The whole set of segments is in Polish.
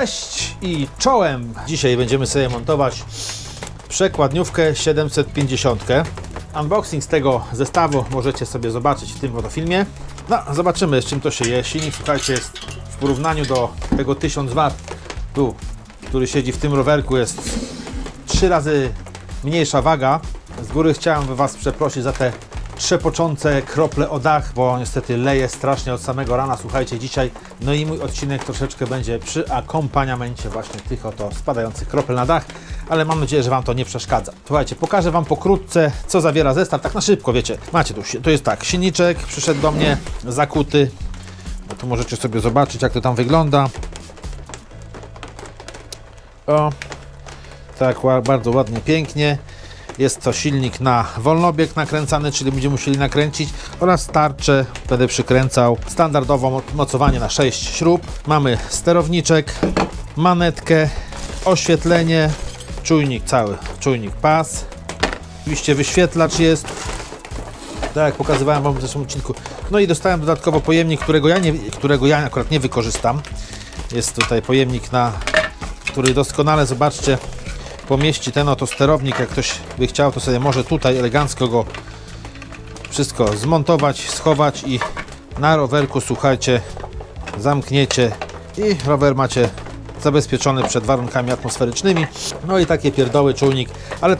Cześć i czołem! Dzisiaj będziemy sobie montować przekładniówkę 750. Unboxing z tego zestawu możecie sobie zobaczyć w tym oto filmie. No, zobaczymy, z czym to się je. Silnik, słuchajcie, jest w porównaniu do tego 1000 W, tu, który siedzi w tym rowerku, jest 3 razy mniejsza waga. Z góry chciałem Was przeprosić za te trzepoczące krople o dach, bo niestety leje strasznie od samego rana, słuchajcie, dzisiaj. No i mój odcinek troszeczkę będzie przy akompaniamencie właśnie tych oto spadających kropel na dach, ale mam nadzieję, że Wam to nie przeszkadza. Słuchajcie, pokażę Wam pokrótce, co zawiera zestaw, tak na szybko, wiecie. Macie tu, to jest tak, silniczek przyszedł do mnie zakuty, no tu możecie sobie zobaczyć, jak to tam wygląda. O, tak bardzo ładnie, pięknie. Jest to silnik na wolnobieg nakręcany, czyli będziemy musieli nakręcić, oraz tarczę będę przykręcał. Standardowo mocowanie na 6 śrub. Mamy sterowniczek, manetkę, oświetlenie, czujnik cały, czujnik pas. Oczywiście wyświetlacz jest, tak jak pokazywałem Wam w zeszłym odcinku. No i dostałem dodatkowo pojemnik, którego ja akurat nie wykorzystam. Jest tutaj pojemnik, który doskonale, zobaczcie, pomieści ten oto sterownik. Jak ktoś by chciał, to sobie może tutaj elegancko go wszystko zmontować, schować i na rowerku, słuchajcie, zamkniecie i rower macie zabezpieczony przed warunkami atmosferycznymi. No i takie pierdoły, czujnik, ale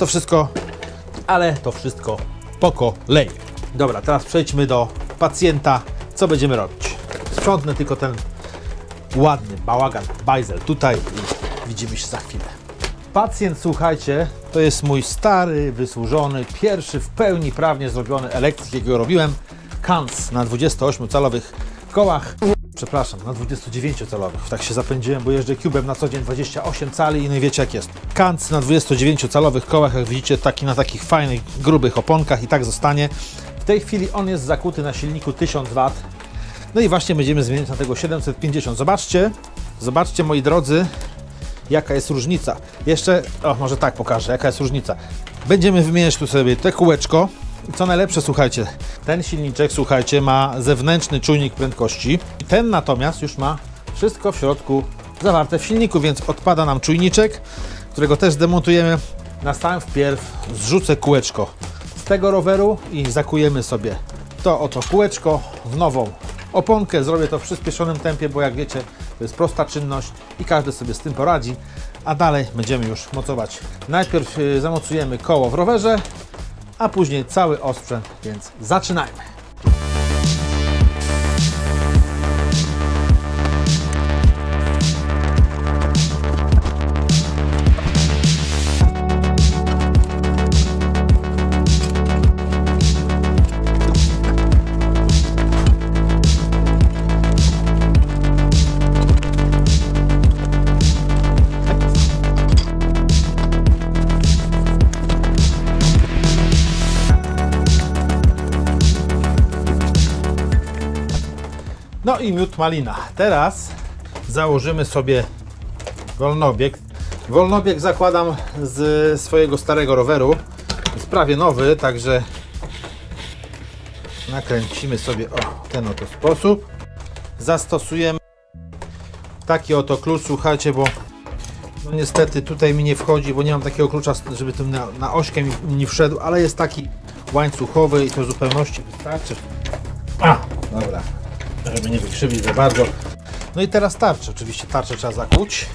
to wszystko po kolei. Dobra, teraz przejdźmy do pacjenta. Co będziemy robić? Sprzątnę tylko ten ładny bałagan, bajzel tutaj i widzimy się za chwilę. Pacjent, słuchajcie, to jest mój stary, wysłużony, pierwszy w pełni prawnie zrobiony elektryk, jakiego robiłem. Kans na 28-calowych kołach, przepraszam, na 29-calowych. Tak się zapędziłem, bo jeżdżę Cubem na co dzień 28 cali i no i wiecie jak jest. Kans na 29-calowych kołach, jak widzicie, na takich fajnych, grubych oponkach i tak zostanie. W tej chwili on jest zakuty na silniku 1000 W. No i właśnie będziemy zmieniać na tego 750. Zobaczcie, moi drodzy, jaka jest różnica. Jeszcze, może tak pokażę, jaka jest różnica. Będziemy wymieniać tu sobie te kółeczko. I co najlepsze, słuchajcie, ten silniczek, słuchajcie, ma zewnętrzny czujnik prędkości. Ten natomiast już ma wszystko w środku zawarte w silniku, więc odpada nam czujniczek, którego też demontujemy. Na sam wpierw zrzucę kółeczko z tego roweru i zakujemy sobie to oto kółeczko w nową oponkę. Zrobię to w przyspieszonym tempie, bo jak wiecie, to jest prosta czynność i każdy sobie z tym poradzi, a dalej będziemy już mocować. Najpierw zamocujemy koło w rowerze, a później cały osprzęt, więc zaczynajmy. No i miód malina. Teraz założymy sobie wolnobieg. Wolnobieg zakładam z swojego starego roweru. Jest prawie nowy, także nakręcimy sobie w ten oto sposób. Zastosujemy taki oto klucz, słuchajcie, bo no niestety tutaj mi nie wchodzi, bo nie mam takiego klucza, żeby tym na ośkę mi nie wszedł, ale jest taki łańcuchowy i to w zupełności wystarczy. Dobra. Żeby nie wykrzywić za bardzo. No i teraz tarczę. Oczywiście tarczę trzeba zakuć.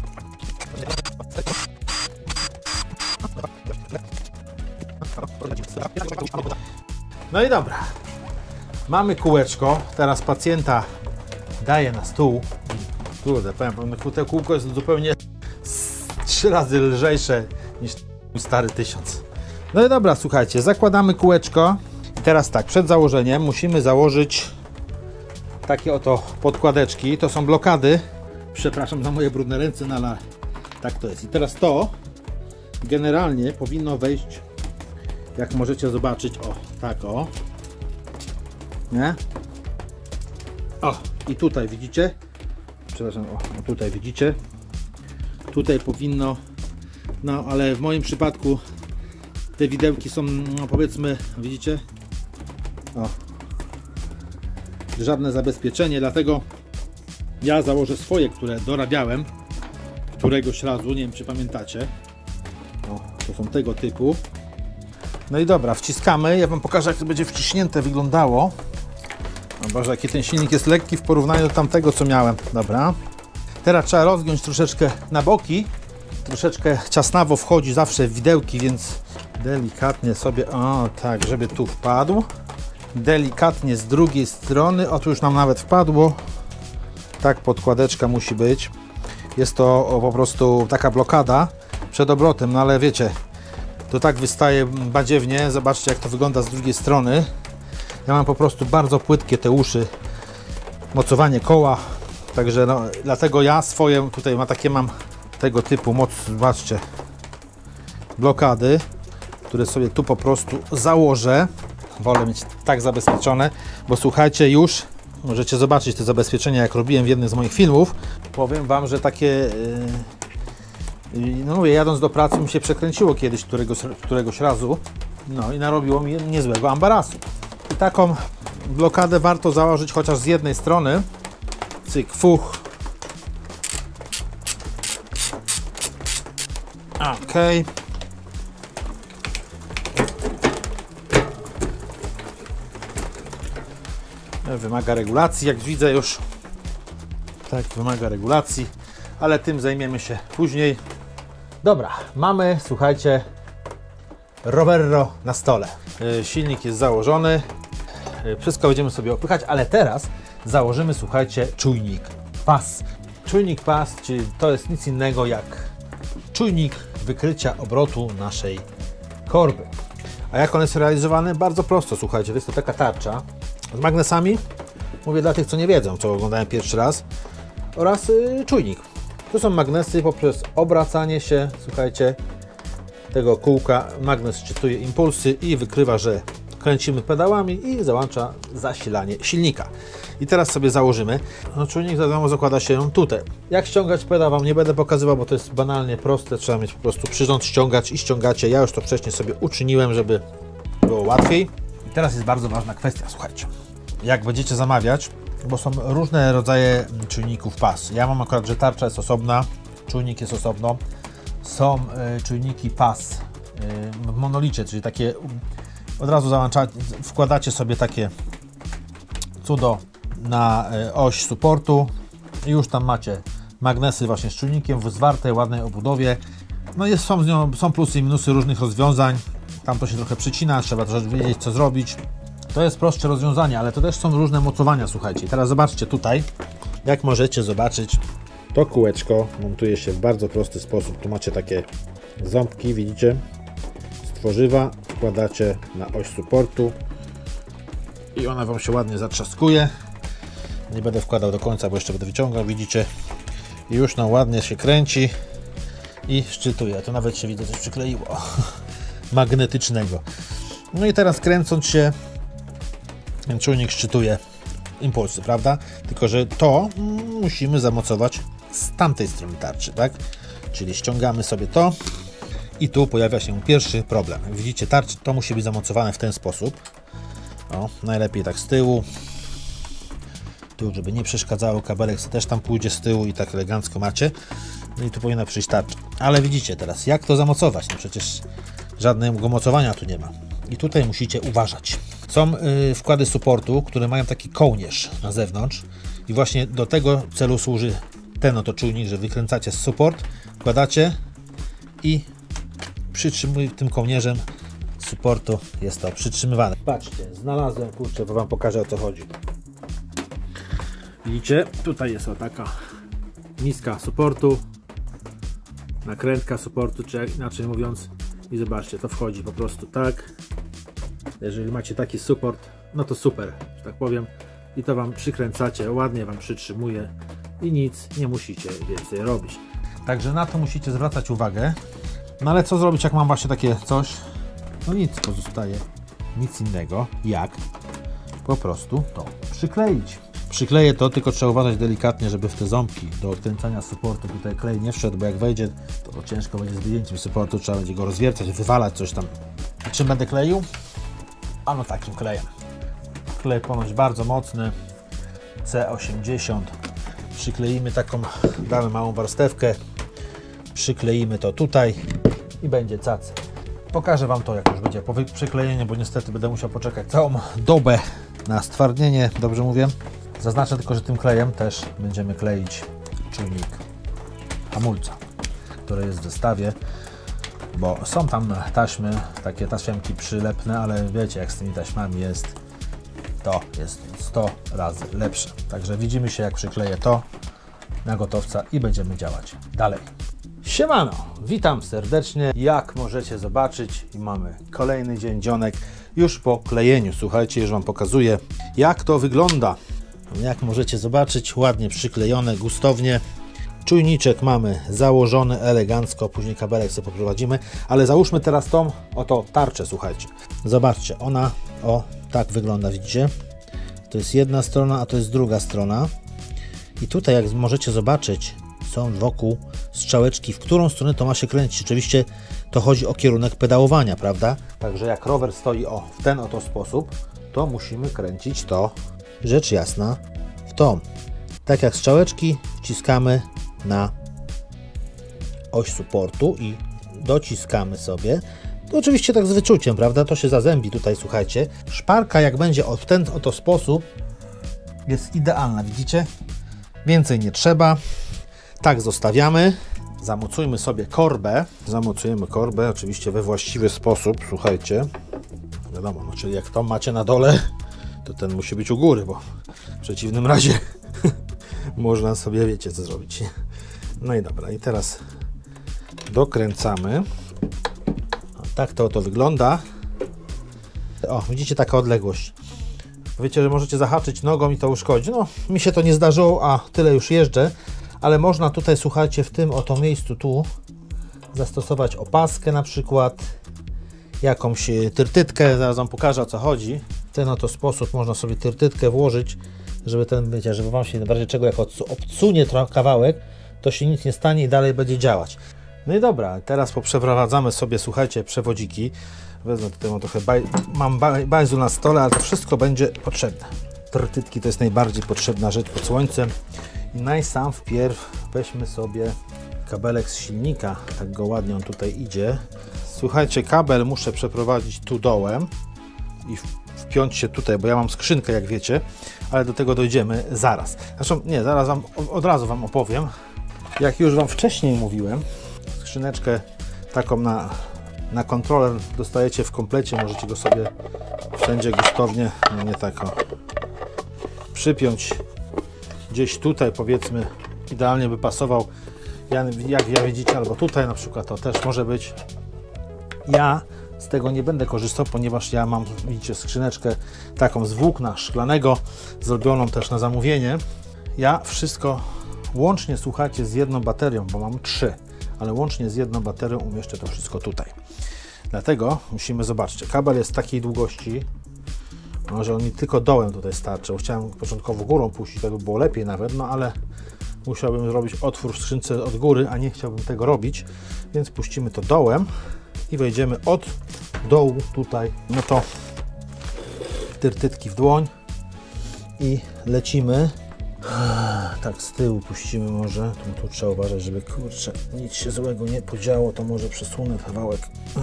No i dobra. Mamy kółeczko. Teraz pacjenta daję na stół. Kurde, powiem wam, to kółko jest zupełnie 3 razy lżejsze niż stary 1000. No i dobra, słuchajcie, zakładamy kółeczko. I teraz tak, przed założeniem musimy założyć takie oto podkładeczki. To są blokady. Przepraszam za moje brudne ręce, no ale tak to jest. I teraz to generalnie powinno wejść, jak możecie zobaczyć, tak nie? I tutaj widzicie, przepraszam, tutaj widzicie, tutaj powinno, no ale w moim przypadku te widełki są, no powiedzmy, widzicie, żadne zabezpieczenie, dlatego ja założę swoje, które dorabiałem. któregoś razu, nie wiem czy pamiętacie. O, to są tego typu. No i dobra, wciskamy. Ja Wam pokażę, jak to będzie wciśnięte wyglądało. No Boże, jaki ten silnik jest lekki w porównaniu do tamtego, co miałem. Dobra. Teraz trzeba rozgiąć troszeczkę na boki. Troszeczkę ciasnawo wchodzi zawsze w widełki, więc delikatnie sobie, o tak, żeby tu wpadł. Delikatnie z drugiej strony, o tu już nam nawet wpadło. Tak podkładeczka musi być. Jest to po prostu taka blokada przed obrotem, no ale wiecie, to tak wystaje badziewnie. Zobaczcie, jak to wygląda z drugiej strony. Ja mam po prostu bardzo płytkie te uszy, mocowanie koła, także no, dlatego ja swoje tutaj mam tego typu moc, zobaczcie, blokady, które sobie tu po prostu założę. Wolę mieć tak zabezpieczone, bo słuchajcie, już możecie zobaczyć te zabezpieczenia, jak robiłem w jednym z moich filmów. Powiem Wam, że takie, no mówię, jadąc do pracy mi się przekręciło kiedyś któregoś razu, no i narobiło mi niezłego ambarasu. I taką blokadę warto założyć chociaż z jednej strony. Cyk, fuch. Okej. Wymaga regulacji, jak widzę już. Tak, wymaga regulacji, ale tym zajmiemy się później. Dobra, mamy, słuchajcie, Roverro na stole. Silnik jest założony. Wszystko będziemy sobie opychać, ale teraz założymy, słuchajcie, czujnik PAS. Czujnik PAS, czyli to jest nic innego jak czujnik wykrycia obrotu naszej korby. A jak on jest realizowany? Bardzo prosto, słuchajcie, to jest to taka tarcza z magnesami. Mówię dla tych, co nie wiedzą, co oglądają pierwszy raz. Oraz czujnik. To są magnesy poprzez obracanie się, słuchajcie, tego kółka. Magnes szczytuje impulsy i wykrywa, że kręcimy pedałami i załącza zasilanie silnika. I teraz sobie założymy. No, czujnik wiadomo zakłada się tutaj. Jak ściągać pedał Wam nie będę pokazywał, bo to jest banalnie proste. Trzeba mieć po prostu przyrząd, ściągać i ściągacie. Ja już to wcześniej sobie uczyniłem, żeby było łatwiej. I teraz jest bardzo ważna kwestia, słuchajcie. Jak będziecie zamawiać, bo są różne rodzaje czujników PAS. Ja mam akurat, że tarcza jest osobna, czujnik jest osobno. Są czujniki PAS w monolicie, czyli takie od razu wkładacie sobie takie cudo na oś supportu i już tam macie magnesy właśnie z czujnikiem w zwartej, ładnej obudowie. No są plusy i minusy różnych rozwiązań. Tam to się trochę przycina, trzeba też wiedzieć, co zrobić. To jest prostsze rozwiązanie, ale to też są różne mocowania, słuchajcie. Teraz zobaczcie tutaj, jak możecie zobaczyć, to kółeczko montuje się w bardzo prosty sposób. Tu macie takie ząbki, widzicie, z tworzywa, wkładacie na oś supportu i ona Wam się ładnie zatrzaskuje. Nie będę wkładał do końca, bo jeszcze będę wyciągał, widzicie, i już nam ładnie się kręci i szczytuje. To nawet się, widzę, coś przykleiło magnetycznego. No i teraz kręcąc się, ten czujnik szczytuje impulsy, prawda? Tylko że to musimy zamocować z tamtej strony tarczy, tak? Czyli ściągamy sobie to i tu pojawia się pierwszy problem. Jak widzicie, tarczy to musi być zamocowane w ten sposób. O, najlepiej tak z tyłu. Tu, żeby nie przeszkadzało, kabelek też tam pójdzie z tyłu i tak elegancko macie. No i tu powinna przyjść tarcza. Ale widzicie teraz, jak to zamocować? No przecież żadnego mocowania tu nie ma. I tutaj musicie uważać. Są wkłady supportu, które mają taki kołnierz na zewnątrz i właśnie do tego celu służy ten oto czujnik, że wykręcacie z support, wkładacie i tym kołnierzem supportu jest to przytrzymywane. Patrzcie, znalazłem, kurczę, bo Wam pokażę, o co chodzi. Widzicie? Tutaj jest o taka niska supportu, nakrętka supportu, czy inaczej mówiąc, i zobaczcie, to wchodzi po prostu tak. Jeżeli macie taki support, no to super, że tak powiem, i to Wam przykręcacie, ładnie Wam przytrzymuje i nic nie musicie więcej robić. Także na to musicie zwracać uwagę. No ale co zrobić, jak mam właśnie takie coś? No nic, pozostaje nic innego, jak po prostu to przykleić. Przykleję to, tylko trzeba uważać delikatnie, żeby w te ząbki do odkręcania supportu tutaj klej nie wszedł, bo jak wejdzie, to ciężko będzie z wyjęciem supportu, trzeba będzie go rozwiercać, wywalać coś tam. A czym będę kleił? Ano takim klejem. Klej ponoć bardzo mocny, C80. Przykleimy taką, damy małą warstewkę Przykleimy to tutaj i będzie cacy. Pokażę Wam to, jak już będzie po przyklejeniu, bo niestety będę musiał poczekać całą dobę na stwardnienie, dobrze mówię. Zaznaczę tylko, że tym klejem też będziemy kleić czujnik hamulca, który jest w zestawie, bo są tam taśmy, takie taśmki przylepne, ale wiecie, jak z tymi taśmami jest, to jest 100 razy lepsze. Także widzimy się, jak przykleję to na gotowca i będziemy działać dalej. Siemano, witam serdecznie. Jak możecie zobaczyć, mamy kolejny dzień, dzionek już po klejeniu. Słuchajcie, już Wam pokazuję, jak to wygląda. Jak możecie zobaczyć, ładnie przyklejone, gustownie. Czujniczek mamy założony elegancko, później kabelek sobie poprowadzimy, ale załóżmy teraz tą oto tarczę, słuchajcie. Zobaczcie, ona tak wygląda, widzicie? To jest jedna strona, a to jest druga strona. I tutaj, jak możecie zobaczyć, są wokół strzałeczki, w którą stronę to ma się kręcić. Oczywiście to chodzi o kierunek pedałowania, prawda? Także jak rower stoi w ten oto sposób, to musimy kręcić to, rzecz jasna, w tą. Tak jak strzałeczki wciskamy na oś supportu i dociskamy sobie. To oczywiście tak z wyczuciem, prawda? To się zazębi tutaj, słuchajcie. Szparka, jak będzie w ten oto sposób, jest idealna, widzicie? Więcej nie trzeba. Tak zostawiamy. Zamocujmy sobie korbę. Zamocujemy korbę oczywiście we właściwy sposób, słuchajcie. Wiadomo, no, czyli jak to macie na dole, to ten musi być u góry, bo w przeciwnym razie można sobie, wiecie, co zrobić. No i dobra, i teraz dokręcamy. Tak to oto wygląda. O, widzicie, taka odległość. Wiecie, że możecie zahaczyć nogą i to uszkodzi. No, mi się to nie zdarzyło, a tyle już jeżdżę. Ale można tutaj, słuchajcie, w tym oto miejscu tu zastosować opaskę na przykład, jakąś tyrtytkę, zaraz Wam pokażę, o co chodzi. W ten oto sposób można sobie tyrtytkę włożyć, żeby wiecie, żeby Wam się w razie czego jak obsunie kawałek, to się nic nie stanie i dalej będzie działać. No i dobra, teraz poprzeprowadzamy sobie, słuchajcie, przewodziki. Wezmę tutaj, mam trochę mam bajzu na stole, ale to wszystko będzie potrzebne. Tyrtytki to jest najbardziej potrzebna rzecz pod słońcem. I najsam wpierw weźmy sobie kabelek z silnika, tak go ładnie on tutaj idzie. Słuchajcie, kabel muszę przeprowadzić tu dołem i wpiąć się tutaj, bo ja mam skrzynkę, jak wiecie, ale do tego dojdziemy zaraz. Zresztą nie, zaraz od razu Wam opowiem. Jak już Wam wcześniej mówiłem, skrzyneczkę taką na kontroler dostajecie w komplecie, możecie go sobie wszędzie gustownie, no nie tak przypiąć gdzieś tutaj, powiedzmy, idealnie by pasował, jak widzicie, albo tutaj na przykład, to też może być. Ja z tego nie będę korzystał, ponieważ ja mam, widzicie, skrzyneczkę taką z włókna szklanego, zrobioną też na zamówienie. Ja wszystko łącznie, słuchajcie, z jedną baterią, bo mam 3, ale łącznie z jedną baterią umieszczę to wszystko tutaj. Dlatego musimy, zobaczcie, kabel jest takiej długości, że on mi tylko dołem tutaj starczy. Chciałem początkowo górą puścić, tak by było lepiej nawet, no ale musiałbym zrobić otwór w skrzynce od góry, a nie chciałbym tego robić, więc puścimy to dołem i wejdziemy od dołu tutaj, no to tyrtytki w dłoń i lecimy. Tak z tyłu puścimy może, tu trzeba uważać, żeby, kurczę, nic się złego nie podziało, to może przesunę kawałek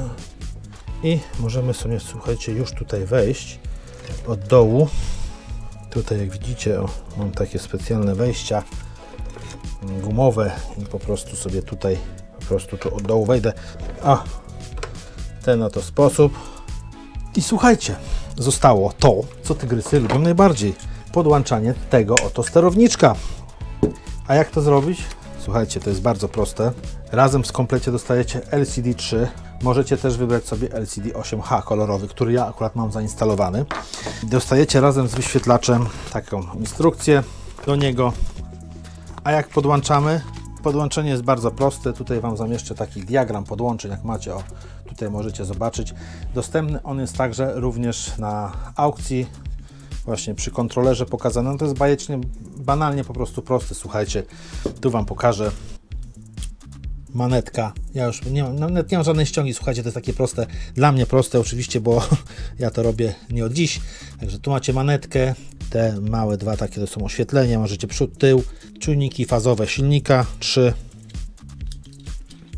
i możemy sobie, słuchajcie, już tutaj wejść od dołu. Tutaj, jak widzicie, mam takie specjalne wejścia gumowe i po prostu sobie tutaj tu od dołu wejdę, w ten oto sposób. I słuchajcie, zostało to, co tygrysy lubią najbardziej, podłączanie tego oto sterowniczka. A jak to zrobić? Słuchajcie, to jest bardzo proste. Razem w komplecie dostajecie LCD 3. Możecie też wybrać sobie LCD 8H kolorowy, który ja akurat mam zainstalowany. Dostajecie razem z wyświetlaczem taką instrukcję do niego. A jak podłączamy? Podłączenie jest bardzo proste. Tutaj Wam zamieszczę taki diagram podłączeń, jak macie. Tutaj możecie zobaczyć. Dostępny on jest także również na aukcji. Właśnie przy kontrolerze pokazane. No to jest bajecznie, banalnie po prostu prosty. Słuchajcie, tu Wam pokażę. Manetka. Ja już nie mam żadnej ściągi, słuchajcie, to jest takie proste. Dla mnie proste oczywiście, bo ja to robię nie od dziś. Także tu macie manetkę. Te małe dwa takie to są oświetlenia. Możecie przód, tył. Czujniki fazowe silnika 3.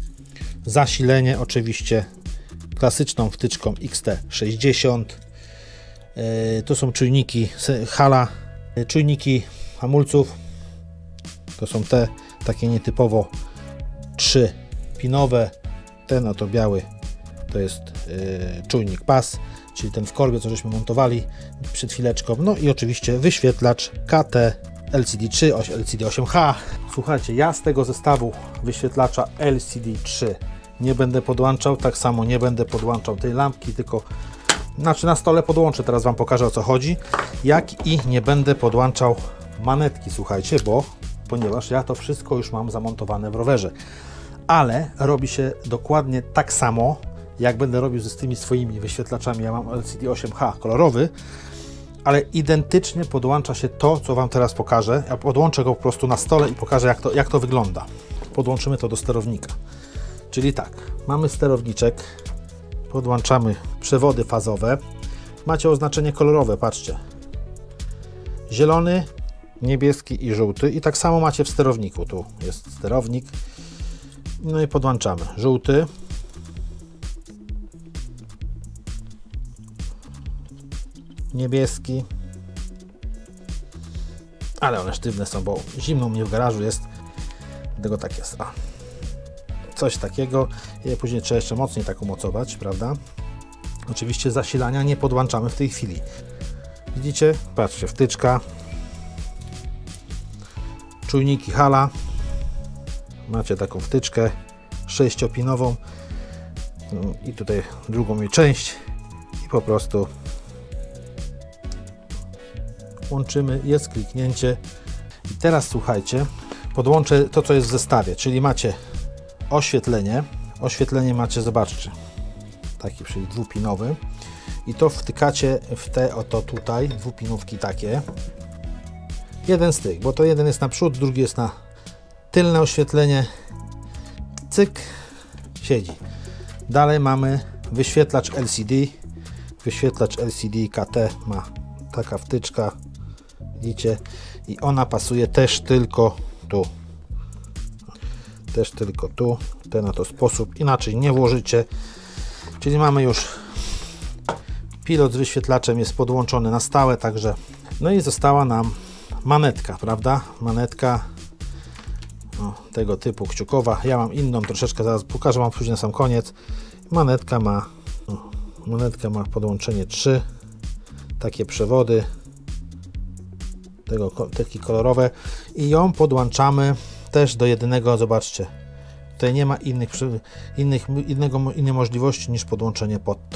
zasilenie oczywiście klasyczną wtyczką XT60. To są czujniki Hala, czujniki hamulców. To są te takie nietypowo 3-pinowe. Ten oto biały to jest czujnik PAS, czyli ten w korbie, co żeśmy montowali przed chwileczką. No i oczywiście wyświetlacz KT LCD3, LCD8H. Słuchajcie, ja z tego zestawu wyświetlacza LCD3 nie będę podłączał, tak samo nie będę podłączał tej lampki, tylko na stole podłączę, teraz Wam pokażę, o co chodzi, jak i nie będę podłączał manetki, słuchajcie, ponieważ ja to wszystko już mam zamontowane w rowerze, ale robi się dokładnie tak samo, jak będę robił z tymi swoimi wyświetlaczami. Ja mam LCD8H kolorowy, ale identycznie podłącza się to, co Wam teraz pokażę. Ja podłączę go po prostu na stole i pokażę, jak to wygląda. Podłączymy to do sterownika. Czyli tak, mamy sterowniczek, podłączamy przewody fazowe. Macie oznaczenie kolorowe, patrzcie. Zielony, niebieski i żółty. I tak samo macie w sterowniku. Tu jest sterownik. No i podłączamy. Żółty. Niebieski. Ale one sztywne są, bo zimno u mnie w garażu jest. Dlatego tak jest. Coś takiego. I później trzeba jeszcze mocniej tak umocować, prawda? Oczywiście zasilania nie podłączamy w tej chwili. Widzicie? Patrzcie, wtyczka. Czujniki Hala. Macie taką wtyczkę 6-pinową. I tutaj drugą jej część. I po prostu łączymy, jest kliknięcie. I teraz słuchajcie, podłączę to, co jest w zestawie, czyli macie oświetlenie. Oświetlenie macie, zobaczcie, taki, czyli 2-pinowy. I to wtykacie w te oto tutaj, 2-pinówki takie. Jeden z tych, bo to jeden jest na przód, drugi jest na tylne oświetlenie. Cyk, siedzi. Dalej mamy wyświetlacz LCD. Wyświetlacz LCD KT ma taka wtyczka, widzicie, i ona pasuje też tylko tu. Też tylko tu. W ten oto sposób, inaczej nie włożycie. Czyli mamy już pilot z wyświetlaczem, jest podłączony na stałe, także no i została nam manetka, prawda? Manetka tego typu kciukowa. Ja mam inną troszeczkę, zaraz pokażę Wam później na sam koniec. Manetka ma podłączenie 3, takie przewody, takie kolorowe, i ją podłączamy też do jednego. Zobaczcie, tutaj nie ma innej możliwości niż podłączenie pod to.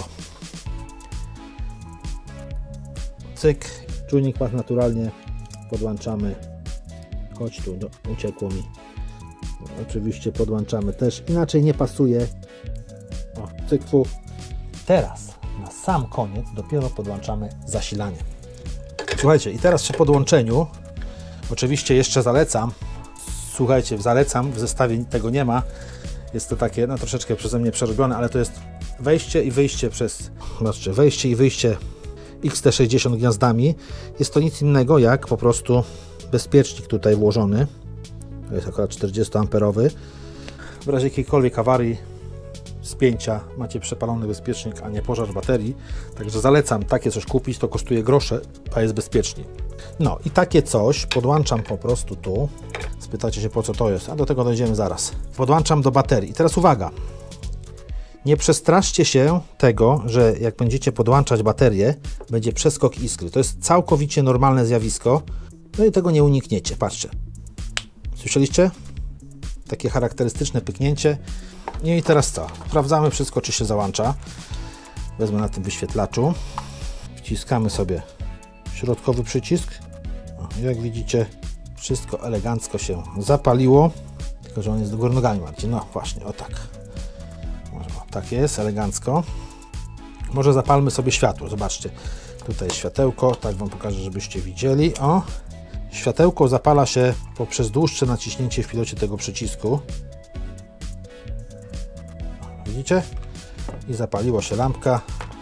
Cyk, czujnik pas naturalnie podłączamy. Chodź tu, uciekło mi. Oczywiście podłączamy też, inaczej nie pasuje. O, cyk, fu. Teraz na sam koniec dopiero podłączamy zasilanie. Słuchajcie, i teraz przy podłączeniu oczywiście jeszcze zalecam. Słuchajcie, w zestawie tego nie ma. Jest to takie, no troszeczkę przeze mnie przerobione, ale to jest wejście i wyjście przez, zobaczcie, wejście i wyjście XT60 gniazdami. Jest to nic innego jak po prostu bezpiecznik tutaj włożony. To jest akurat 40 amperowy. W razie jakiejkolwiek awarii, spięcia macie przepalony bezpiecznik, a nie pożar baterii. Także zalecam takie coś kupić, to kosztuje grosze, a jest bezpiecznie. No i takie coś podłączam po prostu tu. Spytacie się, po co to jest, a do tego dojdziemy zaraz. Podłączam do baterii. I teraz uwaga, nie przestraszcie się tego, że jak będziecie podłączać baterię, będzie przeskok iskry. To jest całkowicie normalne zjawisko, no i tego nie unikniecie. Patrzcie, słyszeliście? Takie charakterystyczne pyknięcie. I teraz co? Sprawdzamy wszystko, czy się załącza. Wezmę na tym wyświetlaczu. Wciskamy sobie środkowy przycisk. Jak widzicie, wszystko elegancko się zapaliło. Tylko że on jest do góry nogami, Marcin. No właśnie, o tak. Może o, tak jest, elegancko. Może zapalmy sobie światło. Zobaczcie, tutaj jest światełko. Tak Wam pokażę, żebyście widzieli. O, światełko zapala się poprzez dłuższe naciśnięcie w pilocie tego przycisku. Widzicie? I zapaliła się lampka.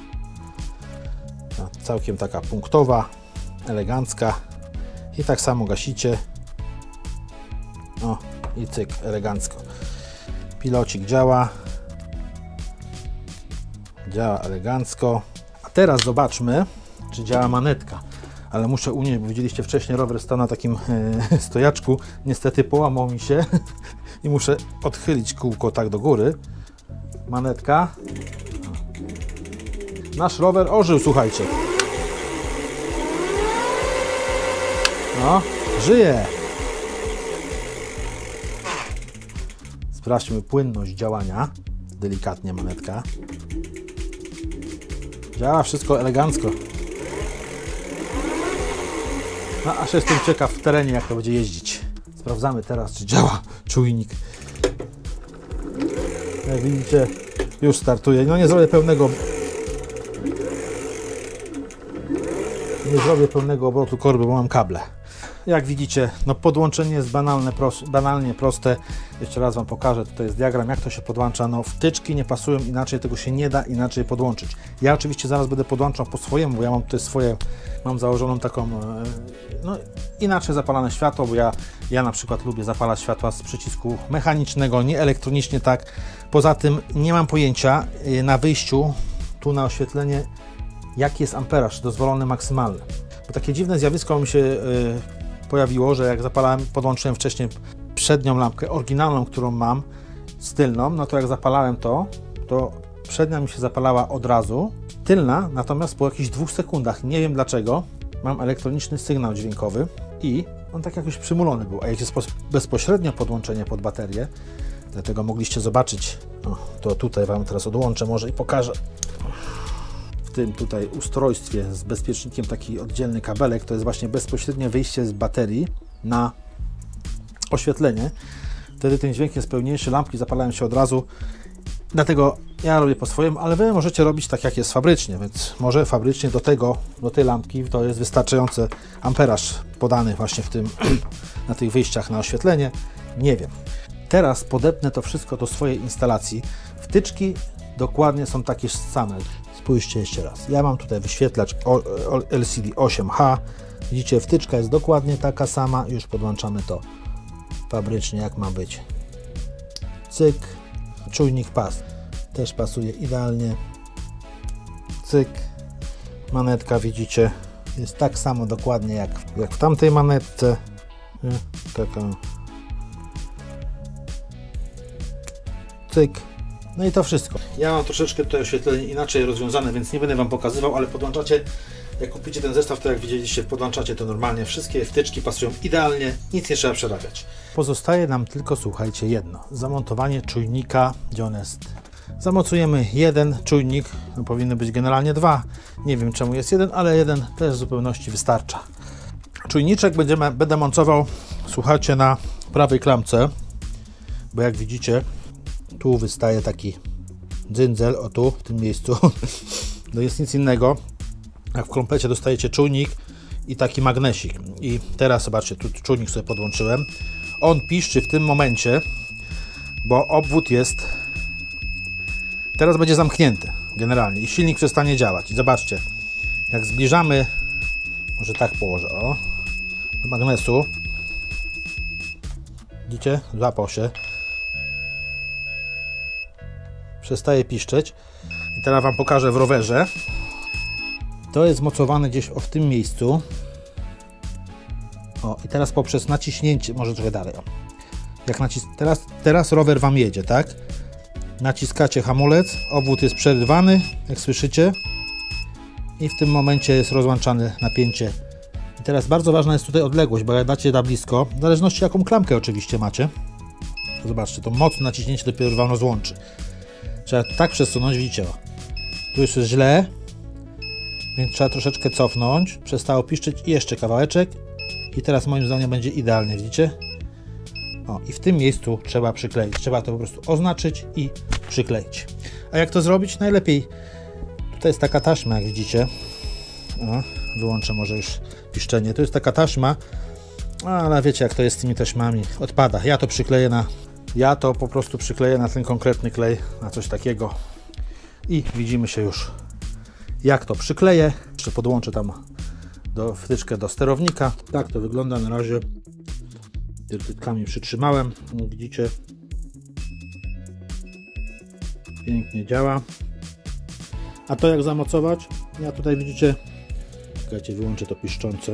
Całkiem taka punktowa, elegancka. I tak samo gasicie. O, i cyk, elegancko. Pilocik działa. Działa elegancko. A teraz zobaczmy, czy działa manetka. Ale muszę unieść, bo widzieliście wcześniej, rower stał na takim stojaczku. Niestety połamał mi się i muszę odchylić kółko tak do góry. Manetka. Nasz rower ożył, słuchajcie. No, żyje. Sprawdźmy płynność działania. Delikatnie manetka. Działa wszystko elegancko. No, aż jestem ciekaw w terenie, jak to będzie jeździć. Sprawdzamy teraz, czy działa czujnik. Jak widzicie, już startuje. No nie zrobię pełnego obrotu korby, bo mam kable. Jak widzicie, no podłączenie jest banalnie proste. Jeszcze raz Wam pokażę, tutaj jest diagram, jak to się podłącza. No wtyczki nie pasują inaczej, tego się nie da inaczej podłączyć. Ja oczywiście zaraz będę podłączał po swojemu, bo ja mam tutaj swoje, mam założoną taką, no inaczej zapalane światło, bo ja na przykład lubię zapalać światła z przycisku mechanicznego, nie elektronicznie tak. Poza tym nie mam pojęcia na wyjściu, tu na oświetlenie, jaki jest amperaż dozwolony maksymalny. Bo takie dziwne zjawisko mi się pojawiło, że jak zapalałem, podłączyłem wcześniej przednią lampkę oryginalną, którą mam, z tylną, no to jak zapalałem to przednia mi się zapalała od razu, tylna natomiast po jakichś 2 sekundach. Nie wiem dlaczego, mam elektroniczny sygnał dźwiękowy i on tak jakoś przymulony był, a jak jest bezpośrednio podłączenie pod baterię, dlatego mogliście zobaczyć, no, to tutaj Wam teraz odłączę może i pokażę. W tym tutaj ustrojstwie z bezpiecznikiem taki oddzielny kabelek, to jest właśnie bezpośrednie wyjście z baterii na oświetlenie. Wtedy ten dźwięk jest pełniejszy, lampki zapalają się od razu, dlatego ja robię po swojemu, ale Wy możecie robić tak jak jest fabrycznie, więc może fabrycznie do tej lampki to jest wystarczający amperaż podany właśnie w tym, na tych wyjściach na oświetlenie, nie wiem. Teraz podepnę to wszystko do swojej instalacji. Wtyczki dokładnie są takie same. Spójrzcie jeszcze raz. Ja mam tutaj wyświetlacz LCD 8H. Widzicie, wtyczka jest dokładnie taka sama. Już podłączamy to fabrycznie, jak ma być. Cyk. Czujnik pas. Też pasuje idealnie. Cyk. Manetka, widzicie, jest tak samo dokładnie jak w tamtej manetce. Taka. Cyk. No i to wszystko. Ja mam troszeczkę tutaj oświetlenie inaczej rozwiązane, więc nie będę Wam pokazywał, ale podłączacie, jak kupicie ten zestaw, to jak widzieliście, podłączacie to normalnie. Wszystkie wtyczki pasują idealnie, nic nie trzeba przerabiać. Pozostaje nam tylko, słuchajcie, jedno. Zamontowanie czujnika, gdzie on jest. Zamocujemy jeden czujnik, no powinny być generalnie 2. Nie wiem czemu jest jeden, ale jeden też w zupełności wystarcza. Czujniczek będę montował, słuchajcie, na prawej klamce, bo jak widzicie, tu wystaje taki dzyndzel, o tu, w tym miejscu. To jest nic innego, jak w komplecie dostajecie czujnik i taki magnesik. I teraz zobaczcie, tu czujnik sobie podłączyłem. On piszczy w tym momencie, bo obwód jest, teraz będzie zamknięty generalnie i silnik przestanie działać. I zobaczcie, jak zbliżamy, może tak położę, o, do magnesu, widzicie, złapał się, przestaje piszczeć. I teraz Wam pokażę w rowerze. To jest mocowane gdzieś w tym miejscu. O, i teraz poprzez naciśnięcie, może trochę dalej. O. Jak teraz rower Wam jedzie, tak? Naciskacie hamulec, obwód jest przerywany, jak słyszycie. I w tym momencie jest rozłączane napięcie. I teraz bardzo ważna jest tutaj odległość, bo jak dacie na blisko, w zależności jaką klamkę oczywiście macie, to zobaczcie, to mocne naciśnięcie dopiero Wam rozłączy. Trzeba tak przesunąć, widzicie, o. Tu już jest źle, więc trzeba troszeczkę cofnąć, przestało piszczeć i jeszcze kawałeczek i teraz moim zdaniem będzie idealnie, widzicie? O, i w tym miejscu trzeba przykleić, trzeba to po prostu oznaczyć i przykleić. A jak to zrobić? Najlepiej, tutaj jest taka taśma, jak widzicie, o, wyłączę może już piszczenie, to jest taka taśma, ale wiecie jak to jest z tymi taśmami, odpada. Ja to po prostu przykleję na ten konkretny klej, na coś takiego i widzimy się już, jak to przykleję. Jeszcze podłączę tam wtyczkę do sterownika. Tak to wygląda na razie. Dyrtytkami przytrzymałem, jak widzicie, pięknie działa. A to jak zamocować? Ja tutaj widzicie, czekajcie, wyłączę to piszczące.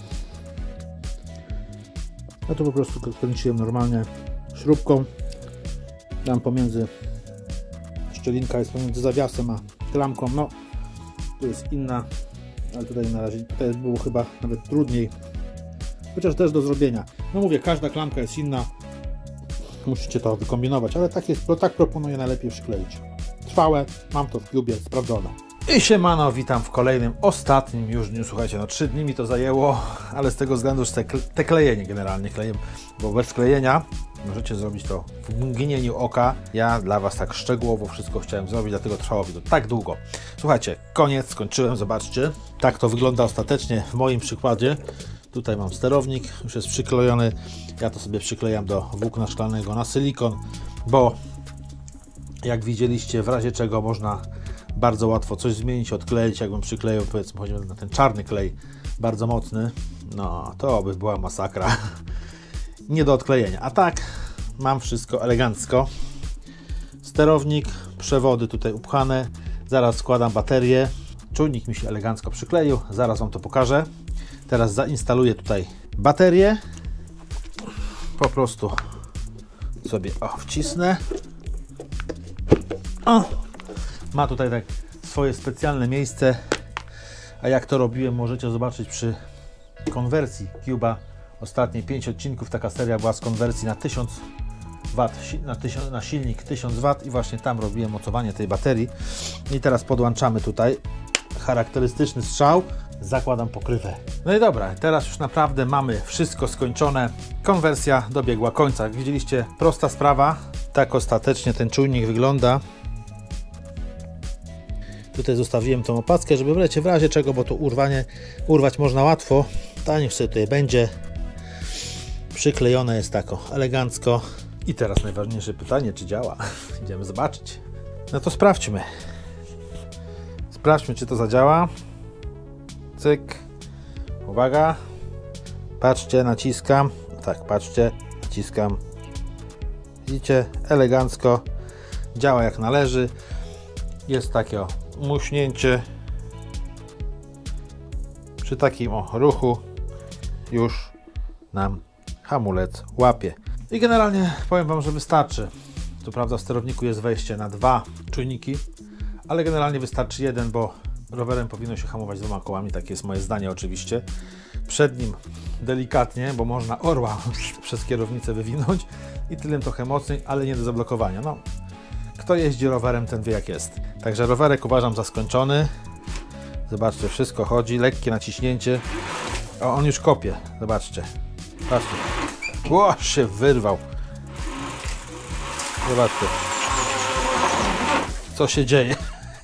Ja to po prostu kręciłem normalnie śrubką. Tam pomiędzy, szczelinka jest pomiędzy zawiasem a klamką. No, tu jest inna, ale tutaj na razie, tutaj było chyba nawet trudniej. Chociaż też do zrobienia. No mówię, każda klamka jest inna. Musicie to wykombinować, ale tak jest, tak proponuję najlepiej przykleić. Trwałe, mam to w klubie, sprawdzone. I siemano, witam w kolejnym, ostatnim już dniu. Słuchajcie, no 3 dni mi to zajęło, ale z tego względu, że te klejenie generalnie kleję, bo bez klejenia możecie zrobić to w mgnieniu oka. Ja dla Was tak szczegółowo wszystko chciałem zrobić, dlatego trwało mi to tak długo. Słuchajcie, koniec, skończyłem, zobaczcie. Tak to wygląda ostatecznie w moim przykładzie. Tutaj mam sterownik, już jest przyklejony. Ja to sobie przyklejam do włókna szklanego na silikon, bo jak widzieliście, w razie czego można bardzo łatwo coś zmienić, odkleić. Jakbym przykleił, powiedzmy, choćby na ten czarny klej, bardzo mocny, no to by była masakra. Nie do odklejenia. A tak, mam wszystko elegancko. Sterownik, przewody tutaj upchane. Zaraz składam baterię. Czujnik mi się elegancko przykleił. Zaraz Wam to pokażę. Teraz zainstaluję tutaj baterię. Po prostu sobie wcisnę. Ma tutaj tak swoje specjalne miejsce. A jak to robiłem, możecie zobaczyć przy konwersji Cube'a. Ostatnie 5 odcinków taka seria była z konwersji na 1000 W, na silnik 1000 W i właśnie tam robiłem mocowanie tej baterii. I teraz podłączamy tutaj charakterystyczny strzał, zakładam pokrywę. No i dobra, teraz już naprawdę mamy wszystko skończone. Konwersja dobiegła końca. Jak widzieliście, prosta sprawa. Tak ostatecznie ten czujnik wygląda. Tutaj zostawiłem tą opaskę, żeby w razie czego, bo to urwać można łatwo. To niech sobie tutaj będzie. Przyklejone jest tak elegancko. I teraz najważniejsze pytanie, czy działa? Idziemy zobaczyć. No to sprawdźmy. Sprawdźmy, czy to zadziała. Cyk. Uwaga. Patrzcie, naciskam. Tak, patrzcie, naciskam. Widzicie? Elegancko. Działa jak należy. Jest takie muśnięcie. Przy takim ruchu już nam hamulec łapie. I generalnie powiem Wam, że wystarczy. Co prawda w sterowniku jest wejście na 2 czujniki, ale generalnie wystarczy jeden, bo rowerem powinno się hamować 2 kołami, takie jest moje zdanie oczywiście. Przednim delikatnie, bo można orła przez kierownicę wywinąć i tylnym trochę mocniej, ale nie do zablokowania. No, kto jeździ rowerem, ten wie jak jest. Także rowerek uważam za skończony. Zobaczcie, wszystko chodzi, lekkie naciśnięcie. O, on już kopie, zobaczcie. Patrzcie. O, się wyrwał. Zobaczcie. Co się dzieje.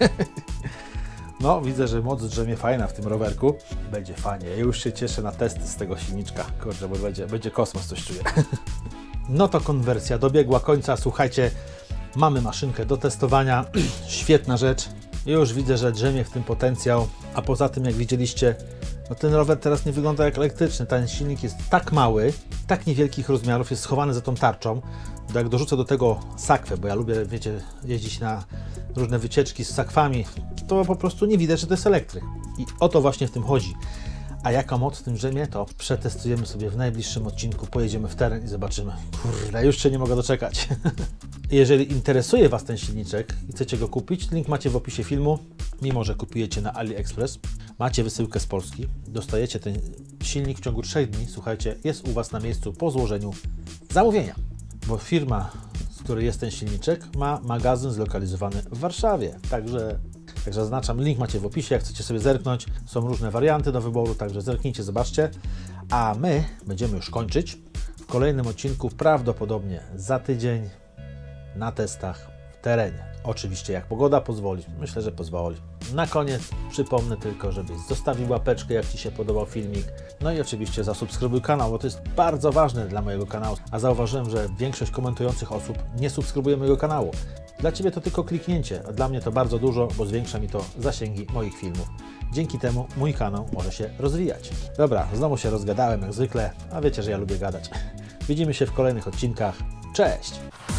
No, widzę, że moc drzemie fajna w tym rowerku. Będzie fajnie. Ja już się cieszę na testy z tego silniczka. Kurczę, bo będzie kosmos, coś czuję. No to konwersja dobiegła końca. Słuchajcie, mamy maszynkę do testowania. Świetna rzecz. Już widzę, że drzemie w tym potencjał. A poza tym, jak widzieliście, no ten rower teraz nie wygląda jak elektryczny. Ten silnik jest tak mały, tak niewielkich rozmiarów, jest schowany za tą tarczą. Jak dorzucę do tego sakwę, bo ja lubię, wiecie, jeździć na różne wycieczki z sakwami, to po prostu nie widać, że to jest elektryk. I o to właśnie w tym chodzi. A jaka moc w tym drzemie, to przetestujemy sobie w najbliższym odcinku. Pojedziemy w teren i zobaczymy. Kurde, już się nie mogę doczekać. Jeżeli interesuje Was ten silniczek i chcecie go kupić, link macie w opisie filmu. Mimo że kupujecie na AliExpress, macie wysyłkę z Polski, dostajecie ten silnik w ciągu 3 dni. Słuchajcie, jest u Was na miejscu po złożeniu zamówienia. Bo firma, z której jest ten silniczek, ma magazyn zlokalizowany w Warszawie. Także zaznaczam, link macie w opisie, jak chcecie sobie zerknąć. Są różne warianty do wyboru, także zerknijcie, zobaczcie. A my będziemy już kończyć. W kolejnym odcinku prawdopodobnie za tydzień na testach w terenie. Oczywiście jak pogoda pozwoli, myślę, że pozwoli. Na koniec przypomnę tylko, żebyś zostawił łapeczkę, jak Ci się podobał filmik. No i oczywiście zasubskrybuj kanał, bo to jest bardzo ważne dla mojego kanału. A zauważyłem, że większość komentujących osób nie subskrybuje mojego kanału. Dla Ciebie to tylko kliknięcie, a dla mnie to bardzo dużo, bo zwiększa mi to zasięgi moich filmów. Dzięki temu mój kanał może się rozwijać. Dobra, znowu się rozgadałem jak zwykle, a wiecie, że ja lubię gadać. Widzimy się w kolejnych odcinkach. Cześć!